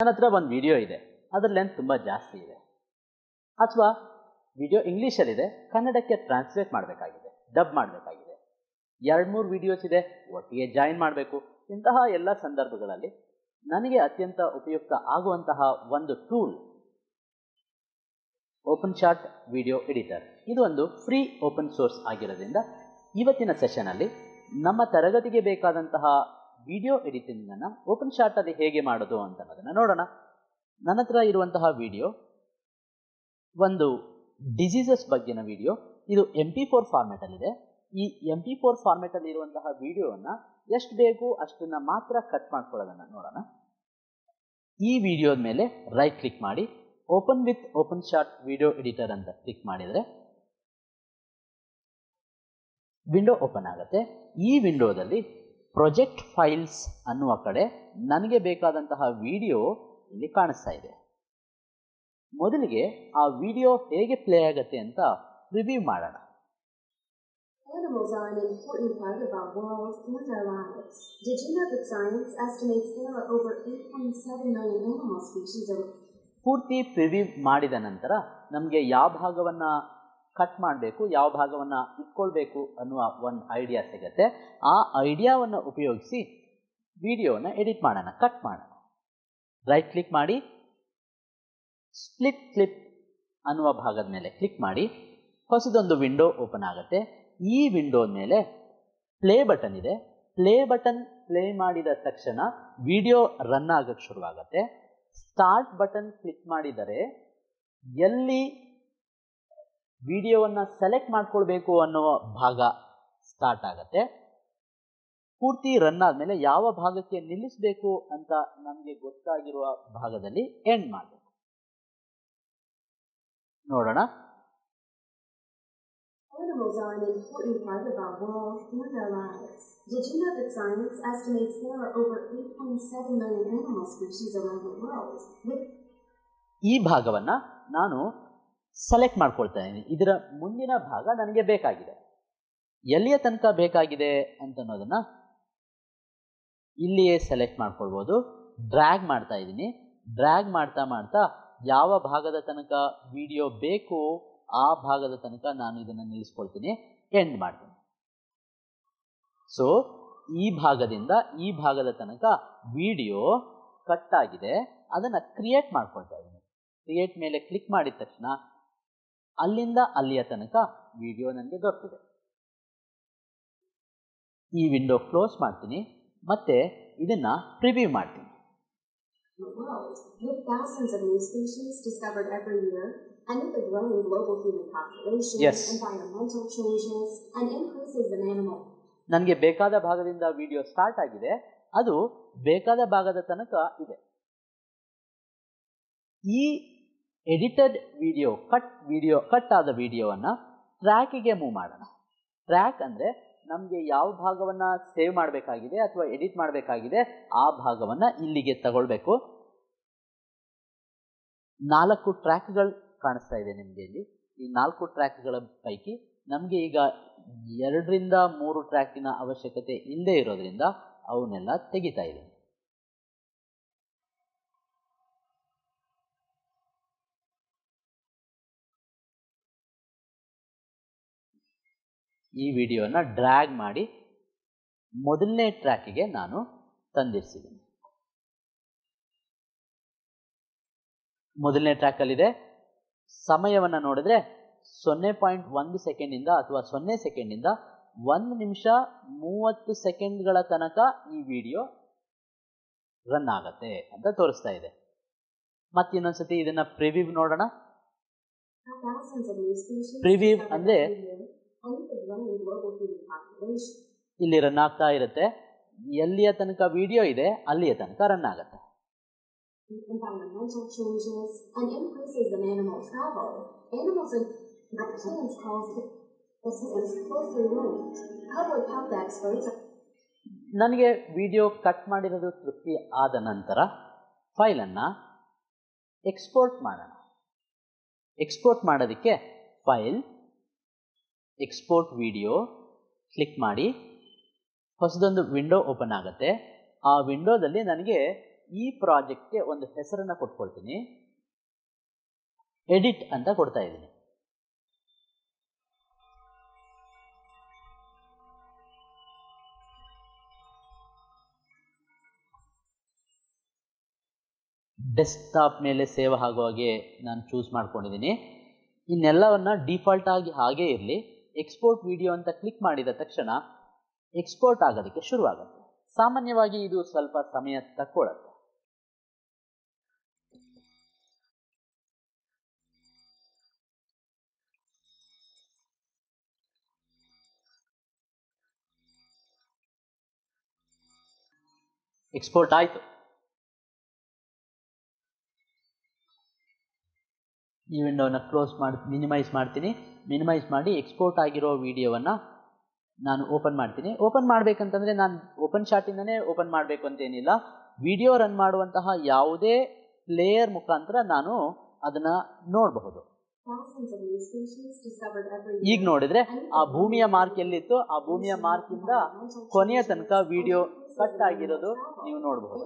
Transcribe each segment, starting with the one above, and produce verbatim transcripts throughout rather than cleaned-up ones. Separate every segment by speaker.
Speaker 1: ನನ್ನ ಹತ್ರ ಒಂದು ವಿಡಿಯೋ ಇದೆ, ಅದರ ಲೆಂತ್ ತುಂಬ ಜಾಸ್ತಿ ಇದೆ, ಅಥವಾ ವಿಡಿಯೋ ಇಂಗ್ಲೀಷಲ್ಲಿದೆ, ಕನ್ನಡಕ್ಕೆ ಟ್ರಾನ್ಸ್ಲೇಟ್ ಮಾಡಬೇಕಾಗಿದೆ, ಡಬ್ ಮಾಡಬೇಕಾಗಿದೆ, ಎರಡು ಮೂರು ವಿಡಿಯೋಸ್ ಇದೆ, ಒಟ್ಟಿಗೆ ಜಾಯಿನ್ ಮಾಡಬೇಕು. ಇಂತಹ ಎಲ್ಲ ಸಂದರ್ಭಗಳಲ್ಲಿ ನನಗೆ ಅತ್ಯಂತ ಉಪಯುಕ್ತ ಆಗುವಂತಹ ಒಂದು tool OpenShot video editor. ಇದು ಒಂದು ಫ್ರೀ ಓಪನ್ ಸೋರ್ಸ್ ಆಗಿರೋದ್ರಿಂದ ಇವತ್ತಿನ ಸೆಷನಲ್ಲಿ ನಮ್ಮ ತರಗತಿಗೆ ಬೇಕಾದಂತಹ ವಿಡಿಯೋ ಎಡಿಟಿಂಗನ್ನು ಓಪನ್ ಶಾಟಲ್ಲಿ ಹೇಗೆ ಮಾಡೋದು ಅಂತ ಅನ್ನೋದನ್ನು ನೋಡೋಣ. ನನ್ನ ಹತ್ರ ಇರುವಂತಹ ವಿಡಿಯೋ ಒಂದು ಡಿಸೀಸಸ್ ಬಗ್ಗೆನ ವಿಡಿಯೋ. ಇದು ಎಂ ಪಿ ಫೋರ್ ಫಾರ್ಮ್ಯಾಟಲ್ಲಿದೆ. ಈ ಎಂ ಪಿ ಫೋರ್ ಫಾರ್ಮ್ಯಾಟಲ್ಲಿ ಇರುವಂತಹ ವಿಡಿಯೋವನ್ನು ಎಷ್ಟು ಬೇಕು ಅಷ್ಟನ್ನು ಮಾತ್ರ ಕಟ್ ಮಾಡ್ಕೊಳ್ಳೋದನ್ನು ನೋಡೋಣ. ಈ ವಿಡಿಯೋದ ಮೇಲೆ ರೈಟ್ ಕ್ಲಿಕ್ ಮಾಡಿ open with OpenShot video editor ಅಂತ ಕ್ಲಿಕ್ ಮಾಡಿದರೆ ವಿಂಡೋ ಓಪನ್ ಆಗುತ್ತೆ. ಈ ವಿಂಡೋದಲ್ಲಿ ಪ್ರೊಜೆಕ್ಟ್ ಫೈಲ್ಸ್ ಅನ್ನುವ ಕಡೆ ನನಗೆ ಬೇಕಾದಂತಹ ವಿಡಿಯೋ ಇಲ್ಲಿ ಕಾಣಿಸ್ತಾ ಇದೆ. ಮೊದಲಿಗೆ ಆ ವಿಡಿಯೋ ಹೇಗೆ ಪ್ಲೇ ಆಗುತ್ತೆ ಅಂತ ರಿವ್ಯೂ ಮಾಡೋಣ.
Speaker 2: Animals are an important part of our world and our lives. Did you know that science estimates there are over eight point seven million animal species around?
Speaker 1: ಪೂರ್ತಿ ಪ್ರಿವ್ಯೂ ಮಾಡಿದ ನಂತರ ನಮಗೆ ಯಾವ ಭಾಗವನ್ನು ಕಟ್ ಮಾಡಬೇಕು, ಯಾವ ಭಾಗವನ್ನು ಇಟ್ಕೊಳ್ಬೇಕು ಅನ್ನುವ ಒಂದು ಐಡಿಯಾ ಸಿಗುತ್ತೆ. ಆ ಐಡಿಯಾವನ್ನು ಉಪಯೋಗಿಸಿ ವಿಡಿಯೋನ ಎಡಿಟ್ ಮಾಡೋಣ, ಕಟ್ ಮಾಡೋಣ. ರೈಟ್ ಕ್ಲಿಕ್ ಮಾಡಿ ಸ್ಪ್ಲಿಟ್ ಕ್ಲಿಪ್ ಅನ್ನುವ ಭಾಗದ ಮೇಲೆ ಕ್ಲಿಕ್ ಮಾಡಿ ಹೊಸದೊಂದು ವಿಂಡೋ ಓಪನ್ ಆಗುತ್ತೆ. ಈ ವಿಂಡೋದ ಮೇಲೆ ಪ್ಲೇ ಬಟನ್ ಇದೆ. ಪ್ಲೇ ಬಟನ್ ಪ್ಲೇ ಮಾಡಿದ ತಕ್ಷಣ ವಿಡಿಯೋ ರನ್ ಆಗಕ್ಕೆ ಶುರುವಾಗುತ್ತೆ. ಸ್ಟಾರ್ಟ್ ಬಟನ್ ಕ್ಲಿಕ್ ಮಾಡಿದರೆ ಎಲ್ಲಿ ವಿಡಿಯೋವನ್ನು ಸೆಲೆಕ್ಟ್ ಮಾಡ್ಕೊಳ್ಬೇಕು ಅನ್ನೋ ಭಾಗ ಸ್ಟಾರ್ಟ್ ಆಗುತ್ತೆ. ಪೂರ್ತಿ ರನ್ ಆದಮೇಲೆ ಯಾವ ಭಾಗಕ್ಕೆ ನಿಲ್ಲಿಸಬೇಕು ಅಂತ ನಮಗೆ ಗೊತ್ತಾಗಿರುವ ಭಾಗದಲ್ಲಿ ಎಂಡ್ ಮಾಡಬೇಕು. ನೋಡೋಣ.
Speaker 2: Animals are an important part of our world and our lives. Did you know that science estimates there are over eight point seven million animal species around the world?
Speaker 1: ಈ ಭಾಗವನ್ನು ನಾನು ಸೆಲೆಕ್ಟ್ ಮಾಡ್ಕೊಳ್ತಾ ಇದ್ದೀನಿ. ಇದರ ಮುಂದಿನ ಭಾಗ ನನಗೆ ಬೇಕಾಗಿದೆ. ಎಲ್ಲಿಯ ತನಕ ಬೇಕಾಗಿದೆ ಅಂತ ಅನ್ನೋದನ್ನು ಇಲ್ಲಿಯೇ ಸೆಲೆಕ್ಟ್ ಮಾಡ್ಕೊಳ್ಬೋದು. ಡ್ರ್ಯಾಗ್ ಮಾಡ್ತಾ ಇದ್ದೀನಿ. ಡ್ರ್ಯಾಗ್ ಮಾಡ್ತಾ ಮಾಡ್ತಾ ಯಾವ ಭಾಗದ ತನಕ ವಿಡಿಯೋ ಬೇಕು ಆ ಭಾಗದ ತನಕ ನಾನು ಇದನ್ನು ನಿಲ್ಲಿಸ್ಕೊಳ್ತೀನಿ, ಎಂಡ್ ಮಾಡ್ತೀನಿ. ಸೊ ಈ ಭಾಗದಿಂದ ಈ ಭಾಗದ ತನಕ ವಿಡಿಯೋ ಕಟ್ ಆಗಿದೆ. ಅದನ್ನು ಕ್ರಿಯೇಟ್ ಮಾಡ್ಕೊಳ್ತಾ ಇದ್ದೀನಿ. ಕ್ರಿಯೇಟ್ ಮೇಲೆ ಕ್ಲಿಕ್ ಮಾಡಿದ ತಕ್ಷಣ ಅಲ್ಲಿಂದ ಅಲ್ಲಿಯ ತನಕ ವಿಡಿಯೋ ನನಗೆ ದೊರಕಿದೆ. ಈ ವಿಂಡೋ ಕ್ಲೋಸ್ ಮಾಡ್ತೀನಿ ಮತ್ತೆ ಇದನ್ನು ಪ್ರಿವ್ಯೂ ಮಾಡ್ತೀನಿ.
Speaker 2: The world, with thousands of new species discovered every year, and with the growing global human population,
Speaker 1: yes.
Speaker 2: environmental changes, and increases in animal.
Speaker 1: ನನಗೆ ಬೇಕಾದ ಭಾಗದಿಂದ ವಿಡಿಯೋ ಸ್ಟಾರ್ಟ್ ಆಗಿದೆ. ಅದು ಬೇಕಾದ ಭಾಗದ ತನಕ ಇದೆ. ಈ edited video cut video cut ಆದ ವಿಡಿಯೋವನ್ನು ಟ್ರ್ಯಾಕಿಗೆ ಮೂವ್ ಮಾಡೋಣ. ಟ್ರ್ಯಾಕ್ ಅಂದರೆ ನಮಗೆ ಯಾವ ಭಾಗವನ್ನು ಸೇವ್ ಮಾಡಬೇಕಾಗಿದೆ ಅಥವಾ ಎಡಿಟ್ ಮಾಡಬೇಕಾಗಿದೆ ಆ ಭಾಗವನ್ನು ಇಲ್ಲಿಗೆ ತಗೊಳ್ಬೇಕು. ನಾಲ್ಕು ಟ್ರ್ಯಾಕ್ಗಳು ಕಾಣಿಸ್ತಾ ಇದೆ ನಿಮಗೆ ಇಲ್ಲಿ. ಈ ನಾಲ್ಕು ಟ್ರ್ಯಾಕ್ಗಳ ಪೈಕಿ ನಮಗೆ ಈಗ ಎರಡರಿಂದ ಮೂರು ಟ್ರ್ಯಾಕಿನ ಅವಶ್ಯಕತೆ ಇಲ್ಲದೆ ಇರೋದ್ರಿಂದ ಅವನ್ನೆಲ್ಲ ತೆಗಿತಾ ಇದೆ. ಈ ವಿಡಿಯೋನ ಡ್ರ್ಯಾಗ್ ಮಾಡಿ ಮೊದಲನೇ ಟ್ರ್ಯಾಕಿಗೆ ನಾನು ತಂದಿರಿಸಿದ್ದೀನಿ. ಮೊದಲನೇ ಟ್ರ್ಯಾಕಲ್ಲಿದೆ. ಸಮಯವನ್ನು ನೋಡಿದ್ರೆ ಸೊನ್ನೆ ಪಾಯಿಂಟ್ ಒಂದು ಸೆಕೆಂಡಿಂದ ಅಥವಾ ಸೊನ್ನೆ ಸೆಕೆಂಡಿಂದ ಒಂದು ನಿಮಿಷ ಮೂವತ್ತು ಸೆಕೆಂಡ್ಗಳ ತನಕ ಈ ವಿಡಿಯೋ ರನ್ ಆಗತ್ತೆ ಅಂತ ತೋರಿಸ್ತಾ ಇದೆ. ಮತ್ತೆ ಇನ್ನೊಂದ್ಸತಿ ಇದನ್ನ ಪ್ರಿವ್ಯೂ ನೋಡೋಣ. ಪ್ರಿವ್ಯೂ ಅಂದರೆ ಇಲ್ಲಿ ರನ್ ಆಗ್ತಾ ಇರುತ್ತೆ. ಎಲ್ಲಿಯ ತನಕ ವಿಡಿಯೋ ಇದೆ ಅಲ್ಲಿಯ ತನಕ ರನ್ ಆಗುತ್ತೆ.
Speaker 2: Environmental changes and increases in animal travel. Animals and plants cause this is closely linked. Public health experts.
Speaker 1: ನನಗೆ ವಿಡಿಯೋ ಕಟ್ ಮಾಡಿರೋದು ತೃಪ್ತಿ ಆದ ನಂತರ ಫೈಲನ್ನು ಎಕ್ಸ್ಪೋರ್ಟ್ ಮಾಡೋಣ. ಎಕ್ಸ್ಪೋರ್ಟ್ ಮಾಡೋದಕ್ಕೆ ಫೈಲ್, ಎಕ್ಸ್ಪೋರ್ಟ್ ವಿಡಿಯೋ ಕ್ಲಿಕ್ ಮಾಡಿ ಹೊಸದೊಂದು ವಿಂಡೋ ಓಪನ್ ಆಗುತ್ತೆ. ಆ ವಿಂಡೋದಲ್ಲಿ ನನಗೆ ಈ ಪ್ರಾಜೆಕ್ಟ್ಗೆ ಒಂದು ಹೆಸರನ್ನು ಕೊಟ್ಕೊಳ್ತೀನಿ, ಎಡಿಟ್ ಅಂತ ಕೊಡ್ತಾ ಇದ್ದೀನಿ. ಡೆಸ್ಕ್ಟಾಪ್ ಮೇಲೆ ಸೇವ್ ಆಗೋ ಹಾಗೆ ನಾನು ಚೂಸ್ ಮಾಡ್ಕೊಂಡಿದ್ದೀನಿ. ಇನ್ನೆಲ್ಲವನ್ನ ಡಿಫಾಲ್ಟ್ ಆಗಿ ಹಾಗೇ ಇರಲಿ. ಎಕ್ಸ್ಪೋರ್ಟ್ ವಿಡಿಯೋ ಅಂತ ಕ್ಲಿಕ್ ಮಾಡಿದ ತಕ್ಷಣ ಎಕ್ಸ್ಪೋರ್ಟ್ ಆಗೋದಕ್ಕೆ ಶುರುವಾಗುತ್ತೆ. ಸಾಮಾನ್ಯವಾಗಿ ಇದು ಸ್ವಲ್ಪ ಸಮಯ ತಕ್ಕೊಳ್ಳುತ್ತೆ. ಎಕ್ಸ್ಪೋರ್ಟ್ ಆಯಿತು. ಈ ವಿಂಡೋನ ಕ್ಲೋಸ್ ಮಾಡಿ ಮಿನಿಮೈಸ್ ಮಾಡ್ತೀನಿ. ಮಿನಿಮೈಸ್ ಮಾಡಿ ಎಕ್ಸ್ಪೋರ್ಟ್ ಆಗಿರೋ ವಿಡಿಯೋವನ್ನು ನಾನು ಓಪನ್ ಮಾಡ್ತೀನಿ. ಓಪನ್ ಮಾಡಬೇಕಂತಂದರೆ ನಾನು ಓಪನ್ ಶಾಟಿಂದನೇ ಓಪನ್ ಮಾಡಬೇಕು ಅಂತೇನಿಲ್ಲ. ವಿಡಿಯೋ ರನ್ ಮಾಡುವಂತಹ ಯಾವುದೇ ಪ್ಲೇಯರ್ ಮುಖಾಂತರ ನಾನು ಅದನ್ನು ನೋಡಬಹುದು. ಈಗ ನೋಡಿದ್ರೆ ಆ ಭೂಮಿಯ ಮಾರ್ಕ್ ಎಲ್ಲಿತ್ತು, ಆ ಭೂಮಿಯ ಮಾರ್ಕಿಂದ ಕೊನೆಯ ತನಕ ವಿಡಿಯೋ ಕಟ್ ಆಗಿರೋದು ನೀವು ನೋಡಬಹುದು.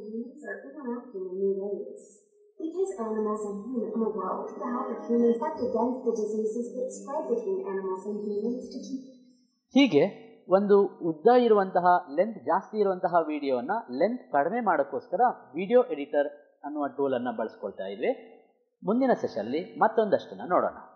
Speaker 2: Because animals and humans in the world, the health of humans have to dense the diseases that spread between animals and humans to keep.
Speaker 1: ಹೀಗೆ ಒಂದು ಉದ್ದ ಇರುವಂತಹ ಲೆಂತ್ ಜಾಸ್ತಿ ಇರುವಂತಹ ವಿಡಿಯೋವನ್ನು ಲೆಂತ್ ಕಡಿಮೆ ಮಾಡೋಕ್ಕೋಸ್ಕರ ವಿಡಿಯೋ ಎಡಿಟರ್ ಅನ್ನುವ ಟೂಲನ್ನು ಬಳಸ್ಕೊಳ್ತಾ ಇದ್ವಿ. ಮುಂದಿನ ಸೆಷನ್ನಲ್ಲಿ ಮತ್ತೊಂದಷ್ಟನ್ನು ನೋಡೋಣ.